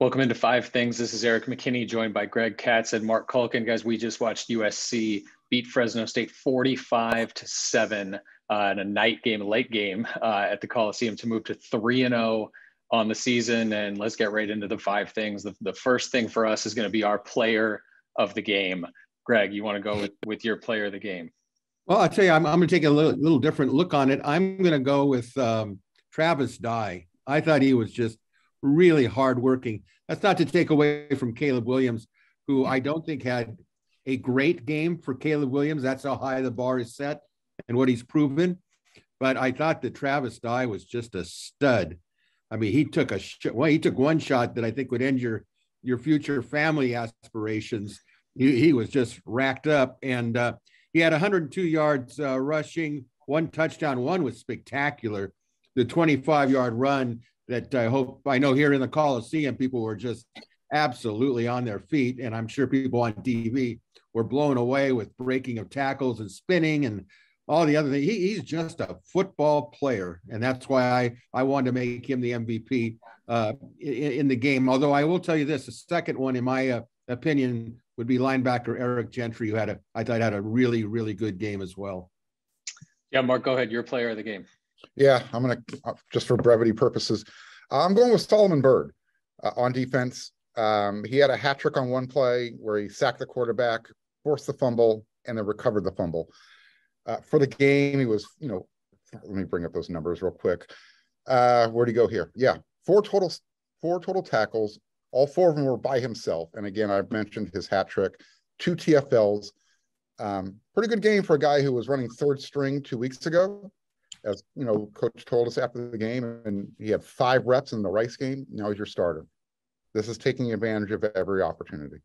Welcome into Five Things. This is Erik McKinney, joined by Katz and Marc Kulkin. Guys, we just watched USC beat Fresno State 45-7 in a night game, a late game at the Coliseum to move to 3-0 on the season. And let's get right into the five things. The first thing for us is going to be our player of the game. Greg, you want to go with your player of the game? Well, I'll tell you, I'm going to take a little different look on it. I'm going to go with Travis Dye. I thought he was just really hardworking. That's not to take away from Caleb Williams, who I don't think had a great game for Caleb Williams. That's how high the bar is set and what he's proven. But I thought that Travis Dye was just a stud. I mean, he took one shot that I think would end your future family aspirations. He was just racked up, and he had 102 yards rushing, one touchdown. One was spectacular. The 25-yard run that I know here in the Coliseum, people were just absolutely on their feet. And I'm sure people on TV were blown away with breaking of tackles and spinning and all the other things. He's just a football player. And that's why I wanted to make him the MVP in the game. Although I will tell you this, the second one, in my opinion, would be linebacker Eric Gentry, who I thought had a really, really good game as well. Yeah, Marc, go ahead. Your player of the game. Yeah, I'm going to, just for brevity purposes, I'm going with Solomon Byrd on defense. He had a hat trick on one play where he sacked the quarterback, forced the fumble, and then recovered the fumble. For the game, he was, let me bring up those numbers real quick. Where'd he go here? Yeah, four total tackles. All four of them were by himself. And again, I've mentioned his hat trick, 2 TFLs. Pretty good game for a guy who was running third string 2 weeks ago. As coach told us after the game, and he had 5 reps in the Rice game. Now he's your starter. This is taking advantage of every opportunity.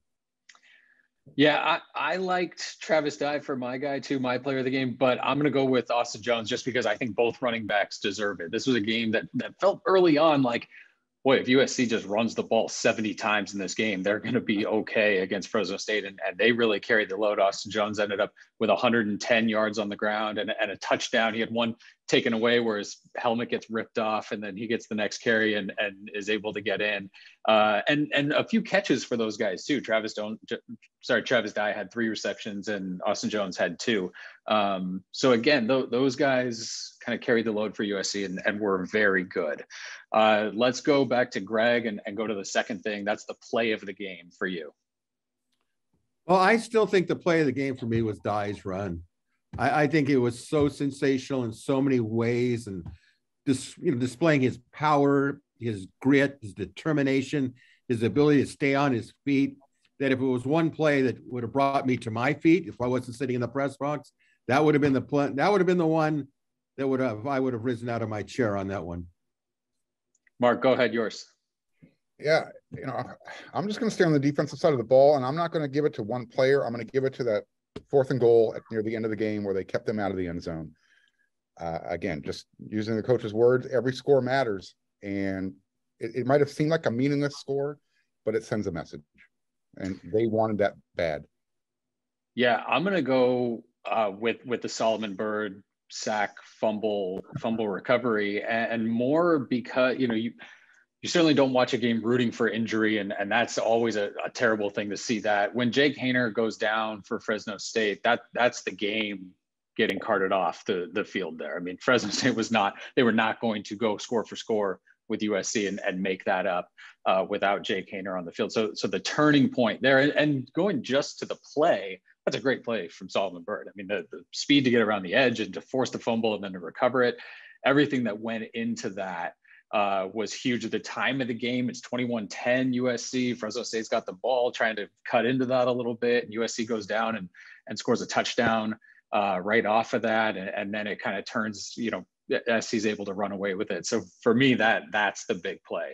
Yeah, I liked Travis Dye for my guy too, my player of the game, but I'm going to go with Austin Jones just because I think both running backs deserve it. This was a game that felt early on like, boy, if USC just runs the ball 70 times in this game, they're going to be okay against Fresno State. And they really carried the load. Austin Jones ended up with 110 yards on the ground and a touchdown. He had one taken away where his helmet gets ripped off, and then he gets the next carry and is able to get in. And a few catches for those guys too. Travis Dye had 3 receptions and Austin Jones had 2. So again, those guys kind of carried the load for USC and were very good. Let's go back to Greg and go to the second thing. That's the play of the game for you. Well, I still think the play of the game for me was Dye's run. I think it was so sensational in so many ways, and displaying his power, his grit, his determination, his ability to stay on his feet, that if it was one play that would have brought me to my feet, if I wasn't sitting in the press box, that would have been the play. That would have been the one that I would have risen out of my chair on that one. Marc, go ahead, yours. Yeah, I'm just going to stay on the defensive side of the ball, and I'm not going to give it to one player. I'm going to give it to that 4th and goal near the end of the game where they kept them out of the end zone. Again, just using the coach's words, every score matters, and it might have seemed like a meaningless score, but it sends a message, and they wanted that bad. Yeah, I'm going to go with the Solomon Byrd sack fumble recovery, and more because you certainly don't watch a game rooting for injury, and that's always a terrible thing to see. That when Jake Haener goes down for Fresno State, that's the game getting carted off the field there. I mean, Fresno State they were not going to go score for score with USC and make that up without Jake Haener on the field. So the turning point there, and going just to the play, that's a great play from Solomon Byrd. I mean, the speed to get around the edge and to force the fumble and then to recover it, everything that went into that was huge at the time of the game. It's 21-10 USC. Fresno State's got the ball, trying to cut into that a little bit. And USC goes down and scores a touchdown right off of that. And then it kind of turns, SC's able to run away with it. So for me, that's the big play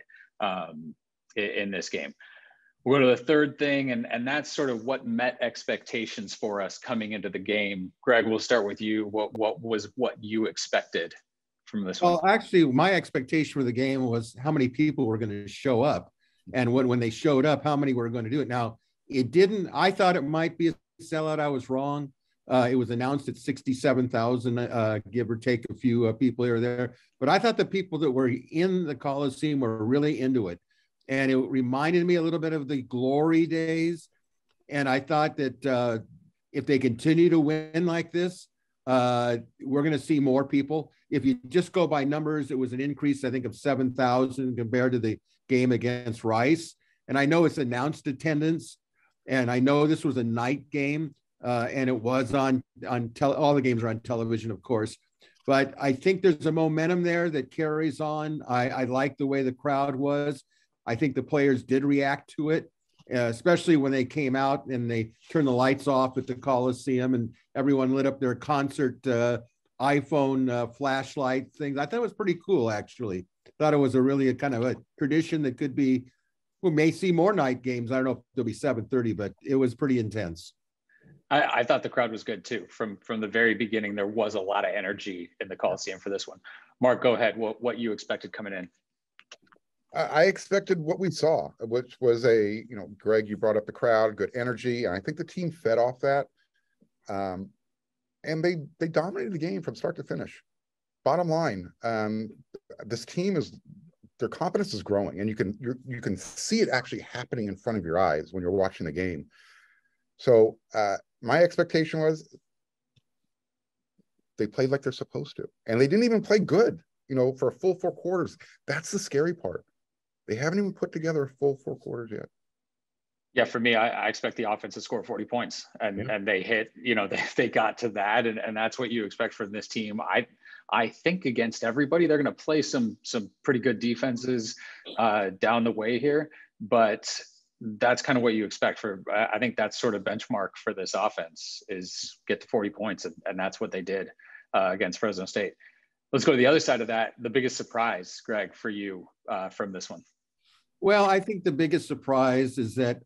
in this game. We'll go to the third thing, and that's sort of what met expectations for us coming into the game. Greg, we'll start with you. What was what you expected from this one? Well, actually, my expectation for the game was how many people were going to show up. And when they showed up, how many were going to do it. Now, it didn't. I thought it might be a sellout. I was wrong. It was announced at 67,000, give or take a few people here or there. But I thought the people that were in the Coliseum were really into it. and it reminded me a little bit of the glory days. And I thought that if they continue to win like this, we're going to see more people. If you just go by numbers, it was an increase, I think, of 7,000 compared to the game against Rice. And I know it's announced attendance, and I know this was a night game, and it was on all the games are on television, of course. But I think there's a momentum there that carries on. I like the way the crowd was. I think the players did react to it, especially when they came out and they turned the lights off at the Coliseum and everyone lit up their concert iPhone flashlight things. I thought it was pretty cool, actually. Thought it was a kind of a tradition that could be, we may see more night games. I don't know if there'll be 7:30, but it was pretty intense. I thought the crowd was good too. From the very beginning, there was a lot of energy in the Coliseum for this one. Mark, go ahead. What you expected coming in? I expected what we saw, which was Greg, you brought up the crowd, good energy. And I think the team fed off that. And they dominated the game from start to finish. Bottom line, this team their confidence is growing, and you can see it actually happening in front of your eyes when you're watching the game. So my expectation was they played like they're supposed to, and they didn't even play good, for a full 4 quarters. That's the scary part. They haven't even put together a full 4 quarters yet. Yeah, for me, I expect the offense to score 40 points, and they hit, they got to that, and that's what you expect from this team. I think against everybody, they're going to play some pretty good defenses down the way here, but that's kind of what you expect I think that's sort of benchmark for this offense is get to 40 points, and that's what they did against Fresno State. Let's go to the other side of that. The biggest surprise, Greg, for you from this one. Well, I think the biggest surprise is that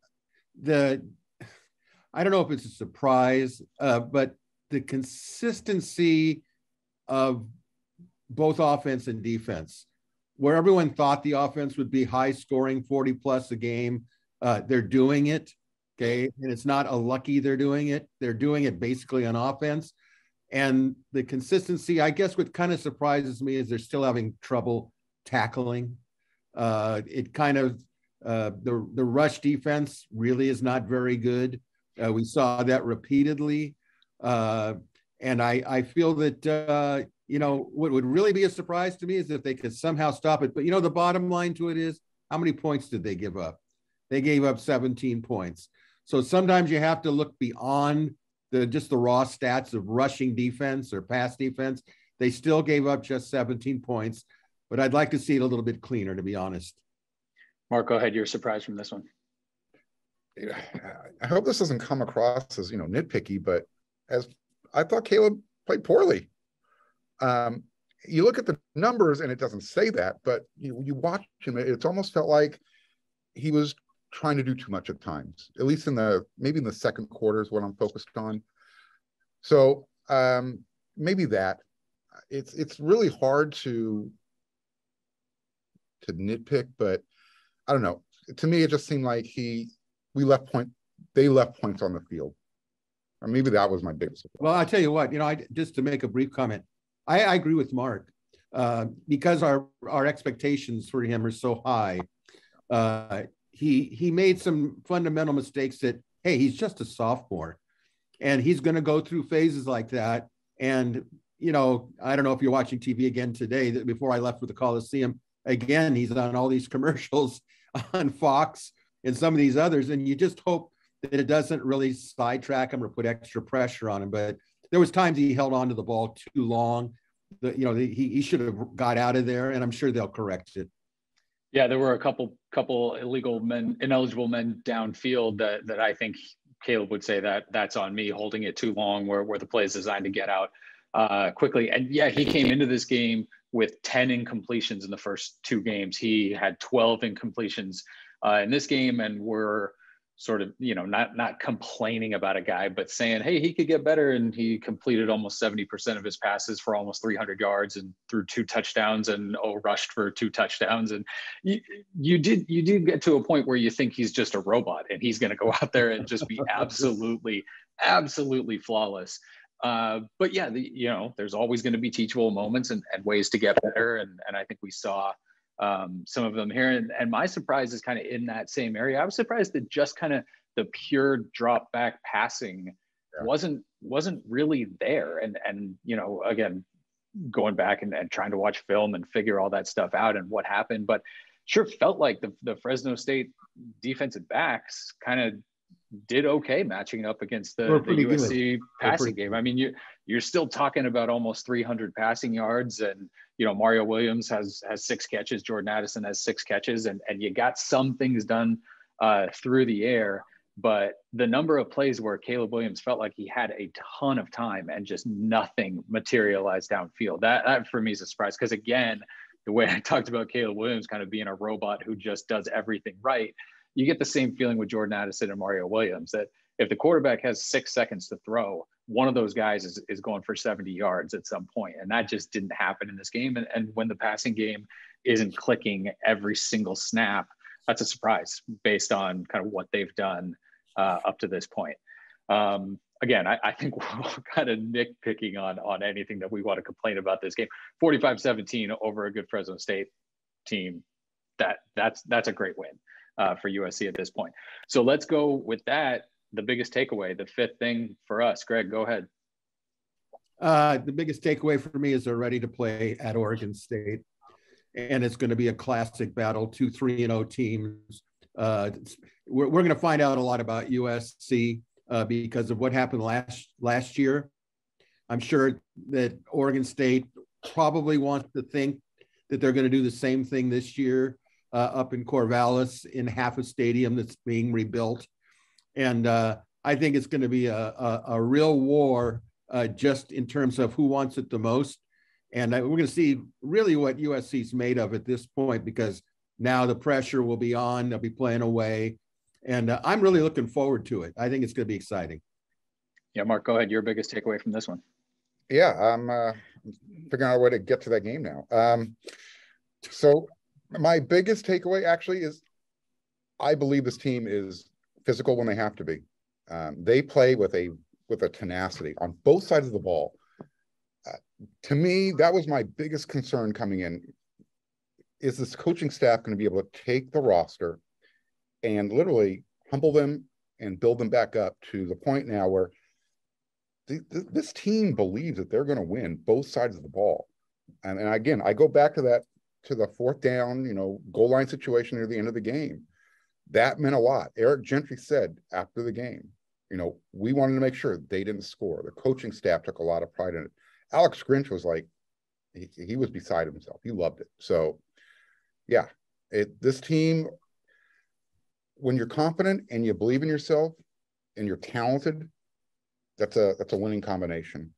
I don't know if it's a surprise, but the consistency of both offense and defense, where everyone thought the offense would be high scoring, 40 plus a game, they're doing it. Okay. And it's not a lucky they're doing it. They're doing it basically on offense. And the consistency, I guess what kind of surprises me is they're still having trouble tackling. It kind of, the rush defense really is not very good. We saw that repeatedly. And I feel that, what would really be a surprise to me is if they could somehow stop it. But, the bottom line to it is, how many points did they give up? They gave up 17 points. So sometimes you have to look beyond just the raw stats of rushing defense or pass defense. They still gave up just 17 points, but I'd like to see it a little bit cleaner, to be honest. Mark, go ahead. You're surprised from this one. I hope this doesn't come across as, nitpicky, but as I thought Caleb played poorly. You look at the numbers and it doesn't say that, but you watch him, it's almost felt like he was trying to do too much at times, at least maybe in the second quarter is what I'm focused on. So maybe that it's really hard to nitpick, but I don't know. To me, it just seemed like they left points on the field. Or maybe that was my biggest surprise. Well, I tell you what, just to make a brief comment, I agree with Mark because our expectations for him are so high. He made some fundamental mistakes that, hey, he's just a sophomore and he's going to go through phases like that. And, I don't know if you're watching TV again today, that before I left for the Coliseum, again, he's on all these commercials on Fox and some of these others. And you just hope that it doesn't really sidetrack him or put extra pressure on him. But there was times he held on to the ball too long. He should have got out of there, and I'm sure they'll correct it. Yeah, there were a couple ineligible men downfield that I think Caleb would say that's on me, holding it too long where the play is designed to get out quickly. And yeah, he came into this game with 10 incompletions in the first 2 games. He had 12 incompletions in this game, and we're sort of, not complaining about a guy, but saying, hey, he could get better. And he completed almost 70% of his passes for almost 300 yards and threw 2 touchdowns and rushed for 2 touchdowns. And you did get to a point where you think he's just a robot and he's going to go out there and just be absolutely flawless. But yeah, there's always going to be teachable moments and ways to get better. And I think we saw some of them here. And my surprise is kind of in that same area. I was surprised that just kind of the pure drop back passing wasn't really there. And you know, again, going back and trying to watch film and figure all that stuff out and what happened, but sure felt like the Fresno State defensive backs kind of did okay matching up against the USC passing game. I mean, you're still talking about almost 300 passing yards, and you know, Mario Williams has 6 catches, Jordan Addison has 6 catches, and you got some things done through the air. But the number of plays where Caleb Williams felt like he had a ton of time and just nothing materialized downfield, that for me is a surprise. Because again, the way I talked about Caleb Williams kind of being a robot who just does everything right, you get the same feeling with Jordan Addison and Mario Williams, that if the quarterback has 6 seconds to throw, one of those guys is going for 70 yards at some point. And that just didn't happen in this game. And when the passing game isn't clicking every single snap, that's a surprise based on kind of what they've done up to this point. Again, I think we're all kind of nitpicking on anything that we want to complain about this game. 45-17 over a good Fresno State team. That's a great win for USC at this point. So let's go with that. The biggest takeaway, the 5th thing for us. Greg, go ahead. The biggest takeaway for me is they're ready to play at Oregon State, and it's going to be a classic battle. 2 3-0 teams. We're going to find out a lot about USC because of what happened last year. I'm sure that Oregon State probably wants to think that they're going to do the same thing this year up in Corvallis in half a stadium that's being rebuilt. And I think it's going to be a real war just in terms of who wants it the most. And we're going to see really what USC is made of at this point, because now the pressure will be on. They'll be playing away. And I'm really looking forward to it. I think it's going to be exciting. Yeah, Mark, go ahead. Your biggest takeaway from this one. Yeah, I'm figuring out a way to get to that game now. So my biggest takeaway actually is I believe this team is physical when they have to be. They play with a tenacity on both sides of the ball. To me, that was my biggest concern coming in. Is this coaching staff going to be able to take the roster and literally humble them and build them back up to the point now where this team believes that they're going to win both sides of the ball? And again, I go back to the 4th down, goal line situation near the end of the game. That meant a lot. Eric Gentry said after the game, we wanted to make sure they didn't score. The coaching staff took a lot of pride in it. Alex Grinch was like, he was beside himself. He loved it. So, yeah, this team, when you're confident and you believe in yourself and you're talented, that's a winning combination.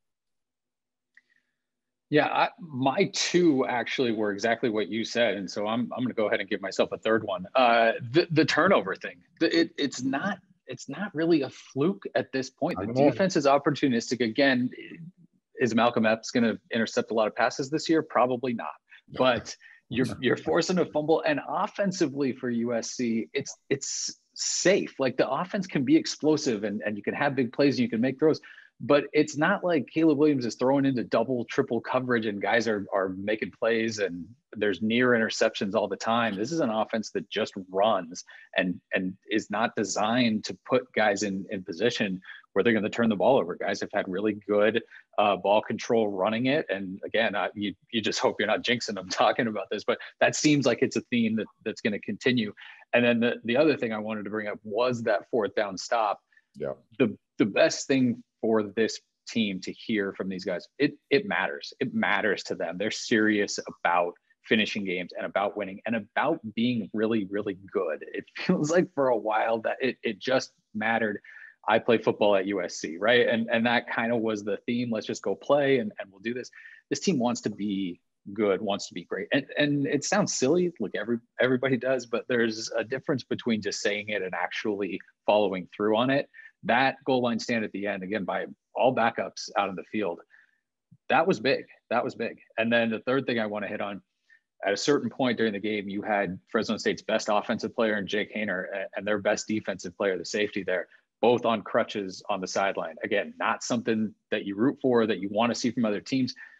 Yeah, my 2 actually were exactly what you said, and so I'm going to go ahead and give myself a 3rd one. The turnover thing. It's not really a fluke at this point. The defense is opportunistic. Again, is Malcolm Epps going to intercept a lot of passes this year? Probably not. But you're forcing a fumble, and offensively for USC, it's safe. Like, the offense can be explosive, and you can have big plays and you can make throws. But it's not like Caleb Williams is throwing into double, triple coverage and guys are making plays and there's near interceptions all the time. This is an offense that just runs and is not designed to put guys in position where they're going to turn the ball over. Guys have had really good ball control running it. And again, you just hope you're not jinxing them talking about this, but that seems like it's a theme that's going to continue. And then the other thing I wanted to bring up was that 4th down stop. Yeah. The best thing for this team to hear from these guys, it matters. It matters to them. They're serious about finishing games and about winning and about being really, really good. It feels like for a while that it just mattered. I play football at USC, right? And that kind of was the theme. Let's just go play and we'll do this. This team wants to be good, wants to be great. And it sounds silly, like everybody does, but there's a difference between just saying it and actually following through on it. That goal line stand at the end, again, by all backups out of the field, that was big. That was big. And then the third thing I want to hit on, at a certain point during the game, you had Fresno State's best offensive player and Jake Haener and their best defensive player, the safety there, both on crutches on the sideline. Again, not something that you root for, that you want to see from other teams.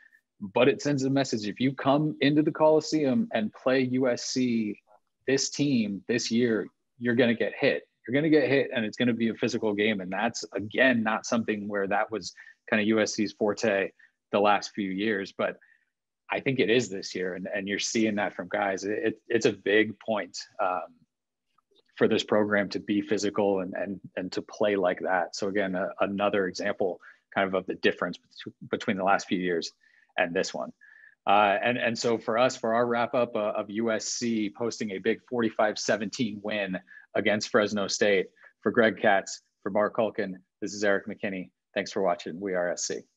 but it sends a message. If you come into the Coliseum and play USC, this team this year, you're going to get hit. You're going to get hit, and it's going to be a physical game. And that's, again, not something where that was kind of USC's forte the last few years, but I think it is this year. And you're seeing that from guys. It's a big point for this program to be physical and to play like that. So again, another example kind of the difference between the last few years and this one. And so for us, for our wrap up of USC posting a big 45-17 win against Fresno State, for Greg Katz, for Marc Kulkin, this is Erik McKinney. Thanks for watching WeAreSC.